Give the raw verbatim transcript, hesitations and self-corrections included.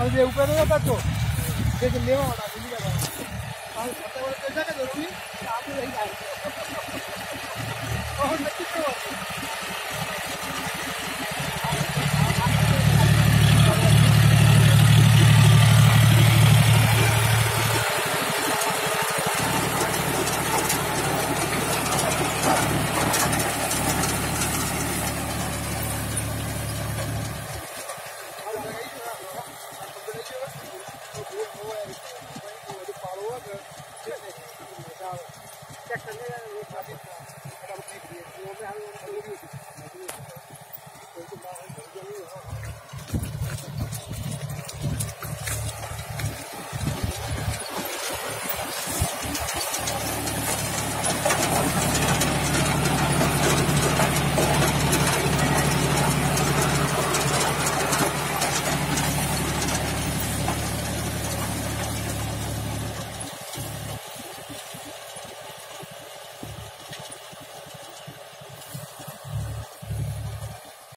ये ऊपर नहीं होता तो लेकिन लेवा वाला नहीं लगा और छोटे बड़े पैसा का जरूरी आप ही नहीं आए बहुत अच्छी तो